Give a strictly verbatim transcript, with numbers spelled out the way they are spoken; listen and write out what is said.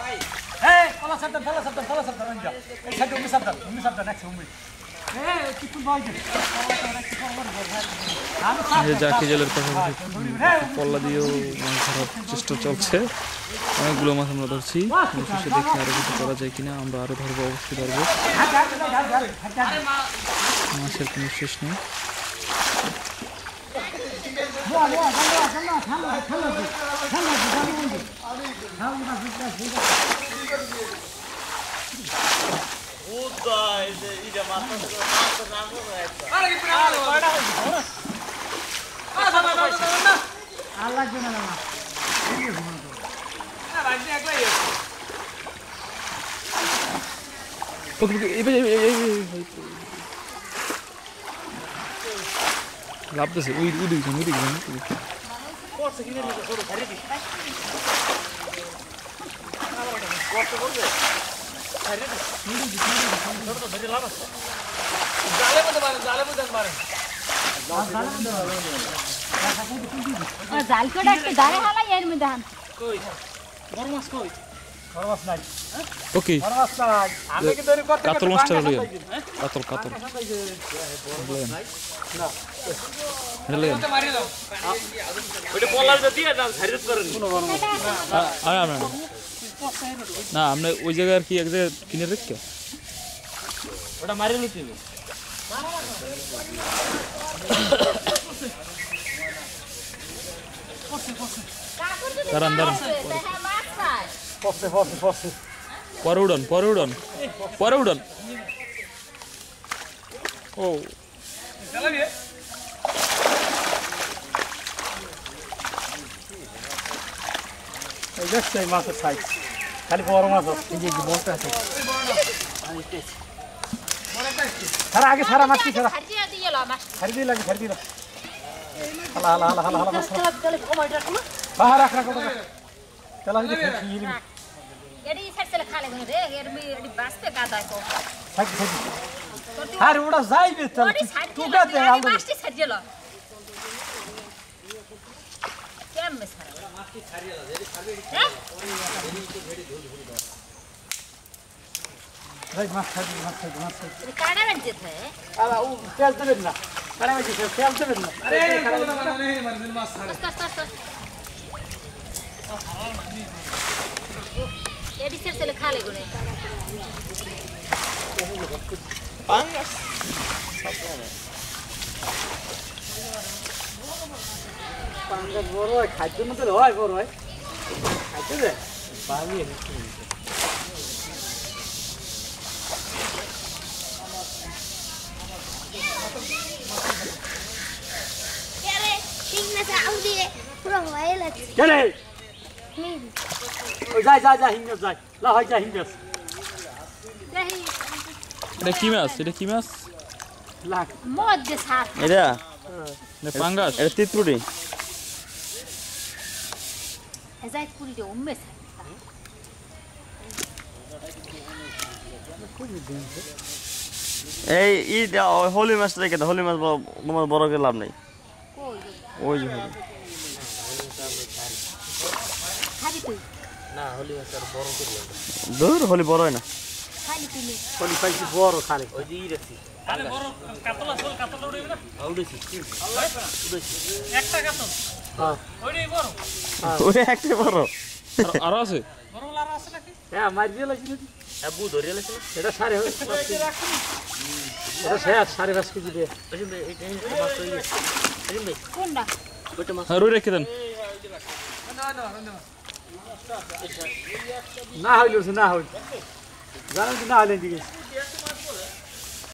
Hey, kalau sabda, kalau sabda, kalau sabda aja. Saya umi sabda, umi sabda next umi. Hey, kita baik. Zaki জলের পাশাপাশি পল্লা দিয়েও মাছ ধরার চেষ্টা চলছে। অনেকগুলো মাছ আমরা ধরছি, শেষে দেখি আরো কিছু করা যায় কিনা। আমরা আরো ধরবো, অবশ্যই ধরবো। মাছের কোনো শেষ নেই। লাভতেছে ওই ওই দিকে ওই দিকে জাল করে একটু দাঁড়ে হালাই এর মধ্যে হান কই বড় মাছ কই বড় মাছ নাই ওকে বড় মাছ নাই আমি কি ধরে করতে কাতল মাছটা লইয়া কাতল কাতল না হেলে ওটা মারি দাও ওটা বলার যদি দাও ধারিত করেন আরে আমরা না আমরা ওই জায়গায় আর কি এক জায়গায় কিনে রেখে ওটা মারি নিতে দাঁড়ান দাঁড়ান পড়ছে পড়ছে পড়ছে পরে উড়ন পরে উড়ন পরে উড়ন ও চালাবি এই দেখছেন মাছের সাইজ খালি বড় মাছ এই যে বড়টা আছে সারা আগে সারা মাছ কি সারা হাজিয়া দিয়ে লো মাছ ছাড়ি দিয়ে লাগে ছাড়ি দিয়ে হালা হালা হালা হালা হালা মাছ চলে কমাইটা কোন বাহার রাখ রাখ চলা যদি খেয়ে নিবি এডি সেটলে খালে গনে রে এর মি এডি বাসতে কাদায় কো থাকি থাকি আরে ওটা যাইবে তো টুকাতে আলদা মাছটি ছাড়িয়ে লো কেম মেসারা মাছটি ছাড়িয়ে লো এডি ছাড়বে ভাই মাছ ছাড়ি মাছ ছাড়ি মাছ ছাড়ি কাড়া বেঁচে থাকে আলা ও তেল দেবেন না কাড়া বেঁচে তেল দেবেন না আরে কাড়া নেই মারদিন মাছ ছাড়ি কষ্ট কষ্ট এডি সেটলে খালে গনে পাঙ্গাস পাঙ্গাস বড় হয় খাদ্য মতো হয় বড় হয় খাইতে দে পানি Kere, tingna sa audi pulang violet. কেরে Hm. ওই যাই যাই যাই হিঙ্গস যাই লা হয় যাই হিঙ্গস Dahi এটা কি মাছ এটা কি মাছ লাখ মদ দে সাত এটা এটা পাঙ্গাস এটা তিতকুড়ি এজাই পুরি দে উম্মে এই ই হোলি মাছটা রেখে দাও হোলি মাছ বড়- তোমার বড় করে লাভ নেই কই ওই যে হোলি খালি তুই দূর হোলি বড় হয় না খালি তুই কোন পাইছি বড় খালি হ্যাঁ ওই একটা বড় আর- আরো আছে হ্যাঁ মার দিয়ে লাগছিল এটা সাড়ে এটা শেষ সাড়ে পাঁচ কেজি দিয়ে কোনটা হ্যাঁ রুই রেখে দেন না হইল না হইল জানেন কি না হইলেন দিকে